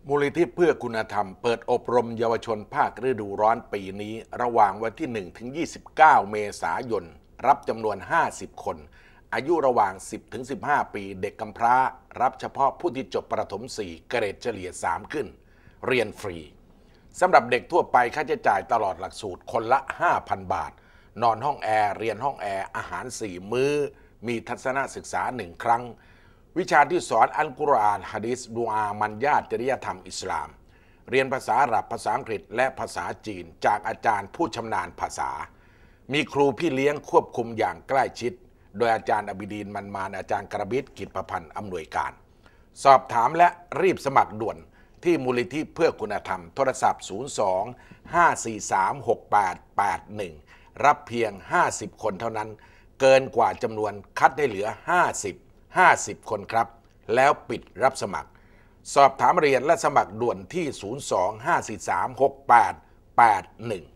มูลนิธิเพื่อคุณธรรมเปิดอบรมเยาวชนภาคฤดูร้อนปีนี้ระหว่างวันที่1ถึง29 เมษายนรับจำนวน50 คนอายุระหว่าง10ถึง15 ปีเด็กกำพร้ารับเฉพาะผู้ที่จบประถม 4 เกรดเฉลี่ย 3 ขึ้นเรียนฟรีสำหรับเด็กทั่วไปค่าใช้จ่ายตลอดหลักสูตรคนละ 5,000 บาทนอนห้องแอร์เรียนห้องแอร์อาหาร 4 มื้อมีทัศนศึกษา 1 ครั้งวิชาที่สอนอัลกุรอานหะดีษดุอามัญญาตจริยธรรมอิสลามเรียนภาษาอาหรับภาษาอังกฤษและภาษาจีนจากอาจารย์ผู้ชำนาญภาษามีครูพี่เลี้ยงควบคุมอย่างใกล้ชิดโดยอาจารย์อบิดีนมันมานอาจารย์กระบิดกิจประพันธ์อำนวยการสอบถามและรีบสมัครด่วนที่มูลนิธิเพื่อคุณธรรมโทรศัพท์02-543-6881รับเพียง50 คนเท่านั้นเกินกว่าจำนวนคัดให้เหลือ50 คนครับแล้วปิดรับสมัครสอบถามเรียนและสมัครด่วนที่02-543-6881